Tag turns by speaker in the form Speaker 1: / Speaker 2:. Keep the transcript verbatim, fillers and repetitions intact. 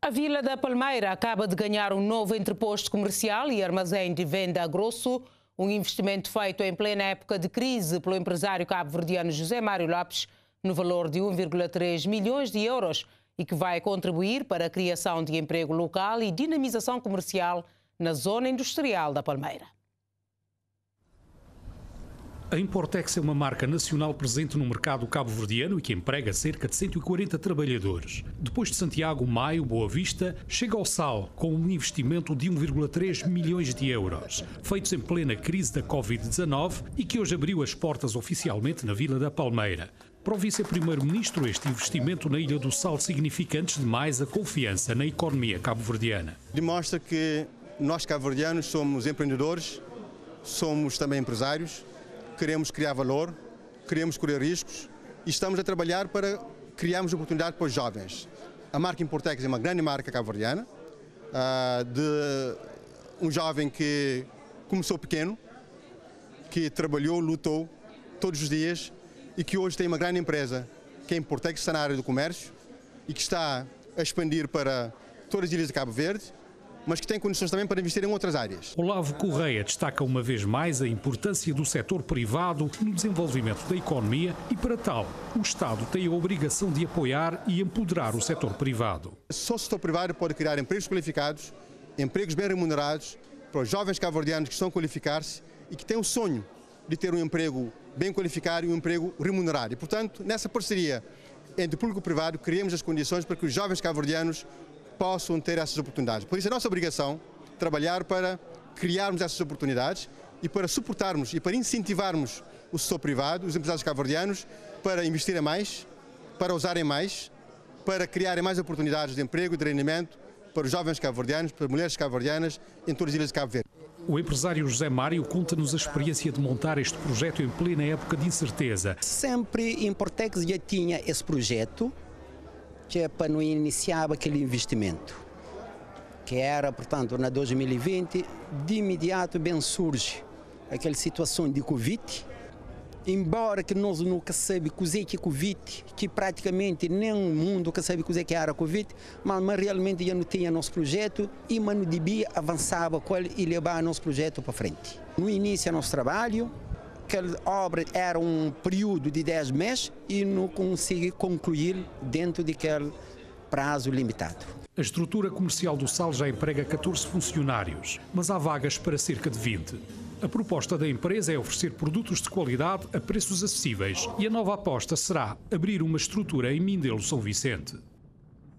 Speaker 1: A Vila da Palmeira acaba de ganhar um novo entreposto comercial e armazém de venda a grosso, um investimento feito em plena época de crise pelo empresário cabo-verdiano José Mário Lopes, no valor de um vírgula três milhões de euros e que vai contribuir para a criação de emprego local e dinamização comercial na zona industrial da Palmeira.
Speaker 2: A Importex é uma marca nacional presente no mercado cabo-verdiano e que emprega cerca de cento e quarenta trabalhadores. Depois de Santiago, Maio, Boa Vista, chega ao Sal com um investimento de um vírgula três milhões de euros, feitos em plena crise da Covid dezanove e que hoje abriu as portas oficialmente na Vila da Palmeira. Para o vice-primeiro-ministro, este investimento na Ilha do Sal significa, antes de mais, a confiança na economia cabo-verdiana.
Speaker 3: Demonstra que nós cabo-verdianos somos empreendedores, somos também empresários. Queremos criar valor, queremos correr riscos e estamos a trabalhar para criarmos oportunidade para os jovens. A marca Importex é uma grande marca cabo-verdiana, de um jovem que começou pequeno, que trabalhou, lutou todos os dias e que hoje tem uma grande empresa, que é a Importex, que está na área do comércio e que está a expandir para todas as ilhas de Cabo Verde, mas que tem condições também para investir em outras áreas.
Speaker 2: Olavo Correia destaca uma vez mais a importância do setor privado no desenvolvimento da economia e, para tal, o Estado tem a obrigação de apoiar e empoderar o setor privado.
Speaker 3: Só o setor privado pode criar empregos qualificados, empregos bem remunerados para os jovens cabo-verdianos que estão a qualificar-se e que têm o sonho de ter um emprego bem qualificado e um emprego remunerado. E, portanto, nessa parceria entre público e privado, criamos as condições para que os jovens cabo-verdianos possam ter essas oportunidades. Por isso é nossa obrigação trabalhar para criarmos essas oportunidades e para suportarmos e para incentivarmos o setor privado, os empresários cabo-verdianos, para investirem mais, para usarem mais, para criarem mais oportunidades de emprego e de rendimento para os jovens cabo-verdianos, para as mulheres cabo-verdianas em todas as ilhas de Cabo Verde.
Speaker 2: O empresário José Mário conta-nos a experiência de montar este projeto em plena época de incerteza.
Speaker 4: Sempre Importex já tinha esse projeto, que é para não iniciar aquele investimento, que era, portanto, na dois mil e vinte, de imediato bem surge aquela situação de Covid, embora que nós nunca sabemos o que é Covid, que praticamente nem o mundo que sabe o que era Covid, mas, mas realmente já não tinha nosso projeto e mas não devia avançar e levar nosso projeto para frente. No início do nosso trabalho, aquela obra era um período de dez meses e não consegui concluir dentro daquele prazo limitado.
Speaker 2: A estrutura comercial do Sal já emprega catorze funcionários, mas há vagas para cerca de vinte. A proposta da empresa é oferecer produtos de qualidade a preços acessíveis e a nova aposta será abrir uma estrutura em Mindelo, São Vicente.